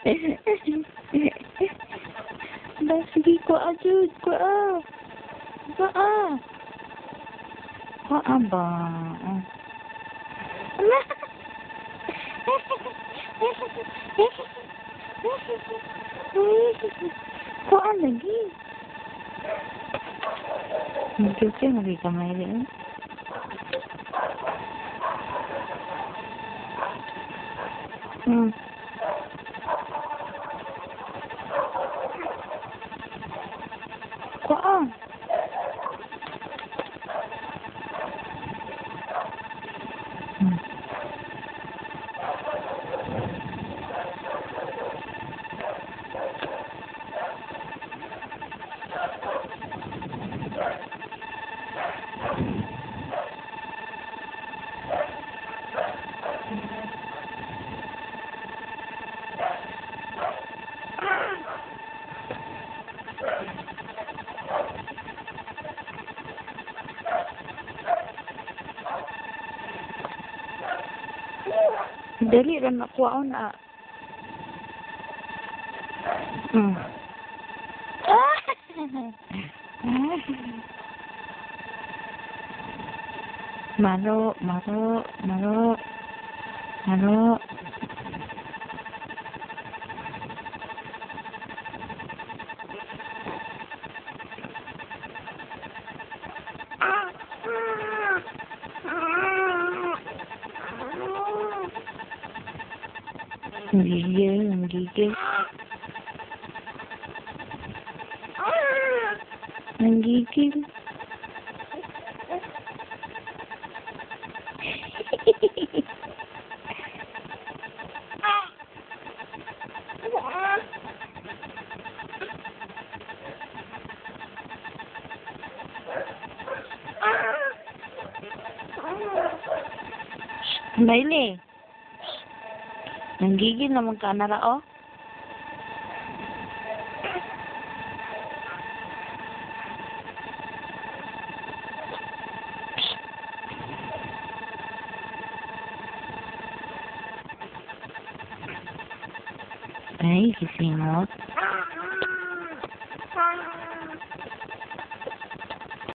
Dah, sige, kuha, Jud. Kuha. Kuha. Kuha ba? Kuha lagi. Joke lagi kamay rin. Kuha. Dali rin nakuha na. Maro, maro, maro, maro. Gigil, gigil. Nanggigil. Maili. Nanggigil naman ka na ra, oh. Ay, sisingot.